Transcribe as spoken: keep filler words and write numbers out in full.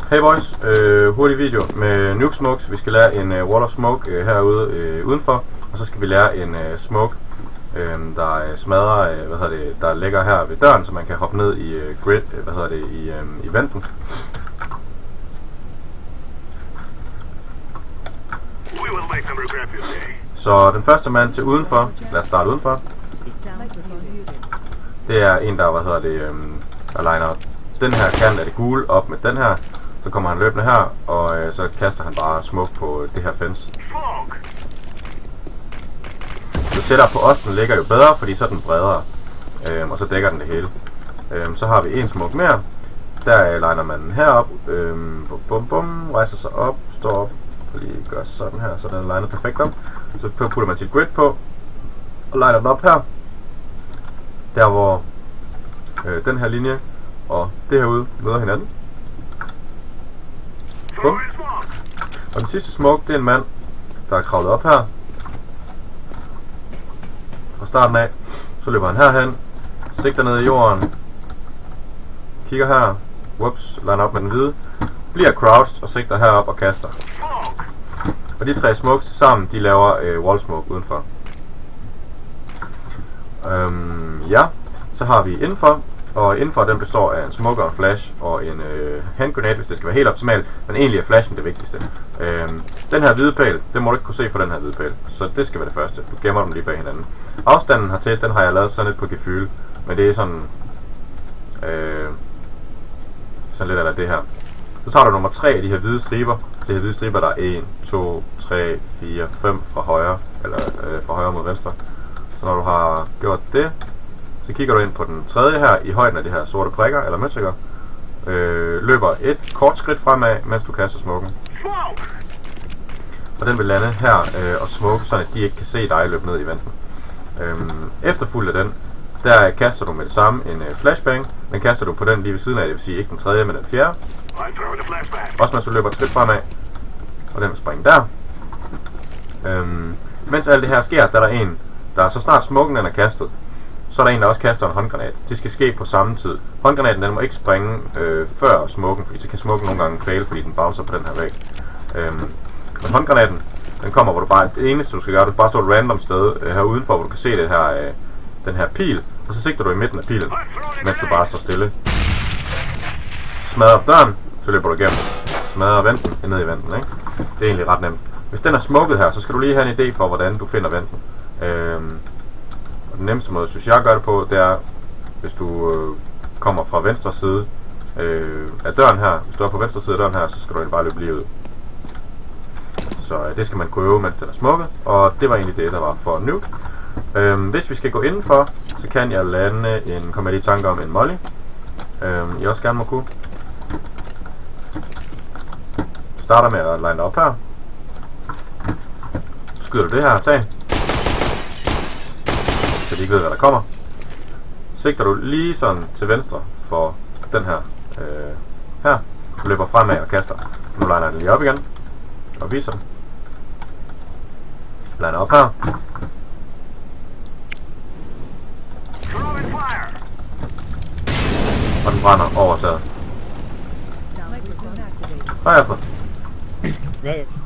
Hey boys, øh, hurtig video med Nuke Smokes. Vi skal lære en øh, Wall of Smoke øh, herude øh, udenfor, og så skal vi lære en øh, smoke, øh, der øh, smadrer, øh, hvad hedder det, der ligger her ved døren, så man kan hoppe ned i øh, grid, øh, hvad hedder det, i, øh, i venten. Så den første mand til udenfor, lad os starte udenfor. Det er en, der, hvad hedder det, øh, der liner den her kant af det gule op med den her. Så kommer han løbende her, og øh, så kaster han bare smoke på det her fence. Jo tættere på os den ligger, jo bedre, fordi så er den bredere, øh, og så dækker den det hele. Øh, så har vi en smoke mere. Der øh, liner man den herop, øh, bum bum bum, rejser sig op, står op, og lige gør sådan her, så den er linet perfekt op. Så putter man sit grid på, og liner den op her. Der hvor øh, den her linje og det herude møder hinanden. Bum. Og den sidste smoke, det er en mand, der er kravlet op her. Fra starten af, så løber han herhen, sigter ned i jorden, kigger her, whoops, liner op med den hvide, bliver crouched og sigter herop og kaster. Og de tre smokes sammen, de laver øh, wall smoke udenfor. Øhm, ja, så har vi indenfor. Og indenfor den består af en smoke og en flash og en øh, handgranate, hvis det skal være helt optimalt. Men egentlig er flashen det vigtigste. Øhm, den her hvide pæl, det må du ikke kunne se for den her hvide pæl. Så det skal være det første. Du gemmer dem lige bag hinanden. Afstanden hertil, den har jeg lavet sådan lidt på gefyl. Men det er sådan... Øh, sådan lidt af det her. Så tager du nummer tre af de her hvide striber. De her hvide striber, der er en, to, tre, fire, fem fra højre. Eller øh, fra højre mod venstre. Så når du har gjort det... Så kigger du ind på den tredje her, i højden af de her sorte prikker, eller møtrikker. Øh, løber et kort skridt fremad, mens du kaster smoken. Og den vil lande her øh, og smoke, så at de ikke kan se dig løbe ned i venten. Øh, efterfulgt af den, der kaster du med det samme en øh, flashbang. Den kaster du på den lige ved siden af, det vil sige ikke den tredje, men den fjerde. Også mens du løber et skridt fremad. Og den vil springe der. Øh, mens alt det her sker, der er der en, der så snart smoken den er kastet, så er der en, der også kaster en håndgranat. Det skal ske på samme tid. Håndgranaten den må ikke springe øh, før smoken, fordi så kan smoken nogle gange fail, fordi den bouncer på den her væg. Øhm, men håndgranaten, den kommer, hvor du bare, det eneste du skal gøre, du bare står et random sted øh, her udenfor, hvor du kan se det her, øh, den her pil, og så sigter du i midten af pilen, mens du bare står stille. Smadrer op døren, så løber du igennem. Smadrer venten, ned i venten, ikke? Det er egentlig ret nemt. Hvis den er smoket her, så skal du lige have en idé for, hvordan du finder venten. Øhm, Den nemmeste måde, synes jeg gør det på, det er, hvis du øh, kommer fra venstre side øh, af døren her. Hvis du er på venstre side af døren her, så skal du egentlig bare løbe lige ud. Så øh, det skal man kunne øve, mens den er smukket. Og det var egentlig det, der var for Nuke. Øh, hvis vi skal gå indenfor, så kan jeg lande en, kommer jeg lige i tanke om en molly. Øh, I også gerne må kunne. Du starter med at line op her. Så skyder du det her tag. Så de ikke ved, hvad der kommer. Sigter du lige sådan til venstre for den her øh, her. Du løber fremad og kaster. Nu liner den lige op igen. Og viser den. Liner op her. Og den brænder over taget. Hej, Alfred.